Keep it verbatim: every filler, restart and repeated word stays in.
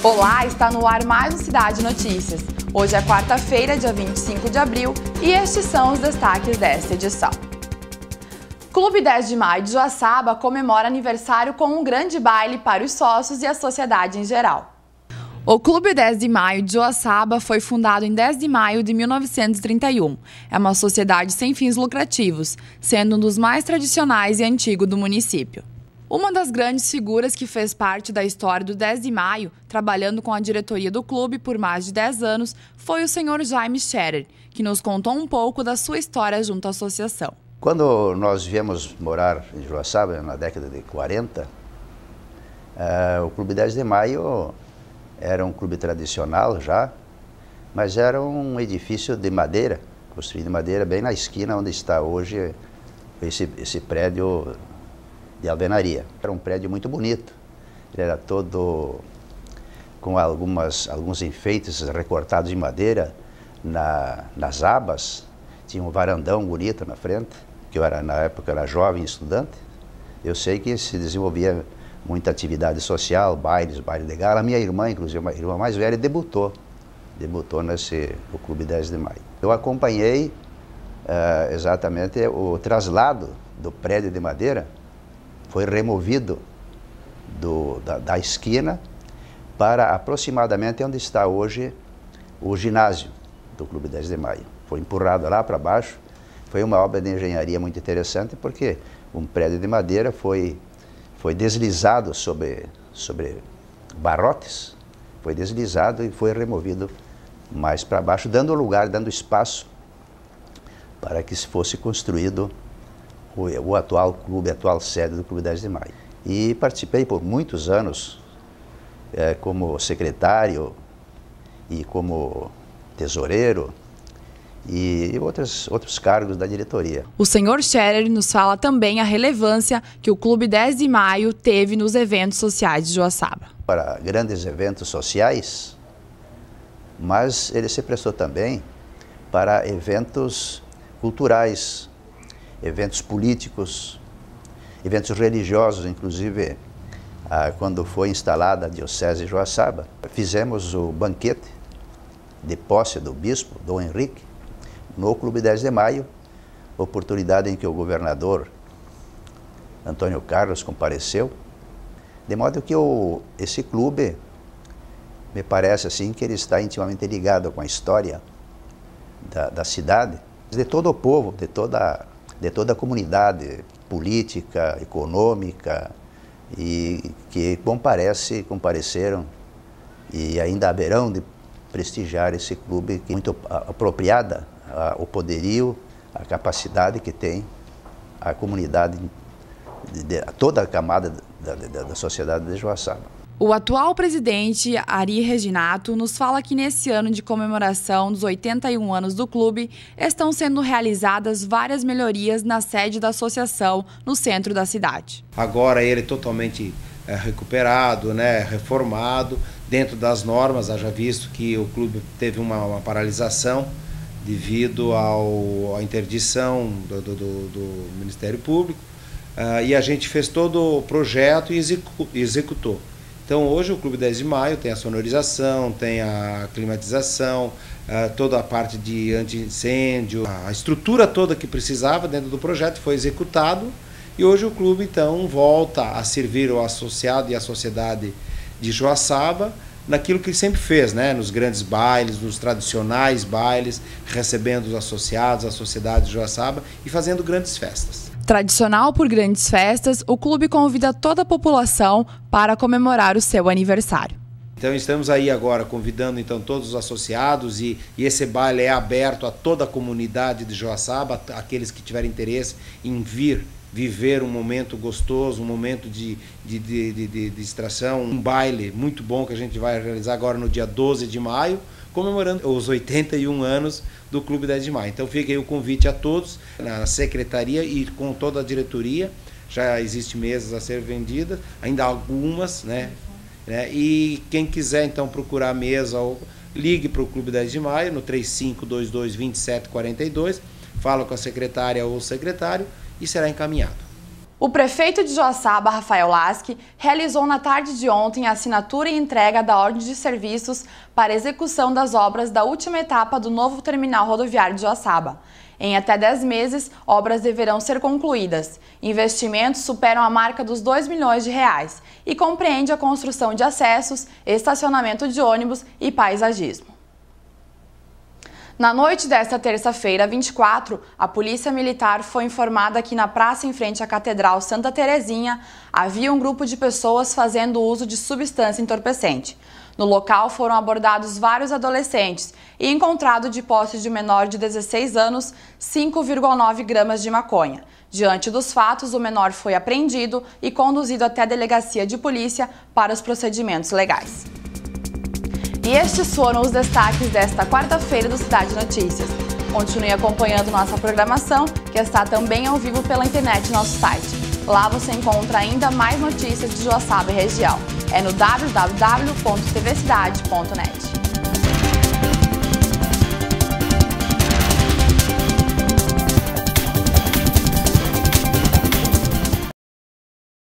Olá, está no ar mais um Cidade Notícias. Hoje é quarta-feira, dia vinte e cinco de abril, e estes são os destaques desta edição. Clube dez de maio de Joaçaba comemora aniversário com um grande baile para os sócios e a sociedade em geral. O Clube dez de maio de Joaçaba foi fundado em dez de maio de mil novecentos e trinta e um. É uma sociedade sem fins lucrativos, sendo um dos mais tradicionais e antigos do município. Uma das grandes figuras que fez parte da história do dez de maio, trabalhando com a diretoria do clube por mais de dez anos, foi o senhor Jaime Scherer, que nos contou um pouco da sua história junto à associação. Quando nós viemos morar em Joaçaba, na década de quarenta, uh, o Clube dez de maio era um clube tradicional já, mas era um edifício de madeira, construído de madeira, bem na esquina onde está hoje esse, esse prédio de alvenaria. Era um prédio muito bonito, ele era todo com algumas, alguns enfeites recortados em madeira na, nas abas, tinha um varandão bonito na frente, que eu era, na época eu era jovem estudante. Eu sei que se desenvolvia muita atividade social, bailes, baile de gala. A minha irmã, inclusive, a irmã mais velha, debutou, debutou nesse o Clube dez de maio. Eu acompanhei uh, exatamente o traslado do prédio de madeira, foi removido do, da, da esquina para aproximadamente onde está hoje o ginásio do Clube dez de maio. Foi empurrado lá para baixo. Foi uma obra de engenharia muito interessante, porque um prédio de madeira foi, foi deslizado sobre, sobre barrotes, foi deslizado e foi removido mais para baixo, dando lugar, dando espaço para que se fosse construído o, o atual clube, a atual sede do Clube dez de maio. E participei por muitos anos é, como secretário e como tesoureiro, e outros, outros cargos da diretoria. O senhor Scherer nos fala também a relevância que o Clube dez de maio teve nos eventos sociais de Joaçaba. Para grandes eventos sociais, mas ele se prestou também para eventos culturais, eventos políticos, eventos religiosos. Inclusive, ah, quando foi instalada a Diocese de Joaçaba, fizemos o banquete de posse do bispo, Dom Henrique, no Clube dez de maio, oportunidade em que o governador Antônio Carlos compareceu, de modo que o, esse clube, me parece assim, que ele está intimamente ligado com a história da, da cidade, de todo o povo, de toda, de toda a comunidade política, econômica, e que comparece, compareceram e ainda haverão de prestigiar esse clube, que é muito apropriada o poderio, a capacidade que tem a comunidade, de, de, toda a camada da, da, da sociedade de Joaçaba. O atual presidente, Ari Reginato, nos fala que nesse ano de comemoração dos oitenta e um anos do clube, estão sendo realizadas várias melhorias na sede da associação no centro da cidade. Agora ele totalmente é, recuperado, né, reformado, dentro das normas, haja visto que o clube teve uma, uma paralisação devido ao, à interdição do, do, do Ministério Público, uh, e a gente fez todo o projeto e execu, executou. Então hoje o Clube dez de maio tem a sonorização, tem a climatização, uh, toda a parte de anti-incêndio, a estrutura toda que precisava dentro do projeto foi executado, e hoje o clube então volta a servir o associado e a sociedade de Joaçaba naquilo que ele sempre fez, né? Nos grandes bailes, nos tradicionais bailes, recebendo os associados, a sociedade de Joaçaba e fazendo grandes festas. Tradicional por grandes festas, o clube convida toda a população para comemorar o seu aniversário. Então estamos aí agora convidando então todos os associados, e, e esse baile é aberto a toda a comunidade de Joaçaba, aqueles que tiverem interesse em vir viver um momento gostoso, um momento de, de, de, de, de distração, um baile muito bom que a gente vai realizar agora no dia doze de maio, comemorando os oitenta e um anos do Clube dez de maio. Então fica aí o convite a todos, na secretaria e com toda a diretoria. Já existe mesas a ser vendidas, ainda algumas, né? né? E quem quiser então procurar a mesa, ou ligue para o Clube dez de maio no três cinco dois dois, dois sete quatro dois, fala com a secretária ou o secretário e será encaminhado. O prefeito de Joaçaba, Rafael Laschi, realizou na tarde de ontem a assinatura e entrega da ordem de serviços para execução das obras da última etapa do novo terminal rodoviário de Joaçaba. Em até dez meses, obras deverão ser concluídas. Investimentos superam a marca dos dois milhões de reais e compreende a construção de acessos, estacionamento de ônibus e paisagismo. Na noite desta terça-feira, vinte e quatro, a Polícia Militar foi informada que na praça em frente à Catedral Santa Terezinha havia um grupo de pessoas fazendo uso de substância entorpecente. No local foram abordados vários adolescentes e encontrado de posse de menor de dezesseis anos cinco vírgula nove gramas de maconha. Diante dos fatos, o menor foi apreendido e conduzido até a delegacia de polícia para os procedimentos legais. E estes foram os destaques desta quarta-feira do Cidade Notícias. Continue acompanhando nossa programação, que está também ao vivo pela internet no nosso site. Lá você encontra ainda mais notícias de Joaçaba e região. É no w w w ponto t v cidade ponto net.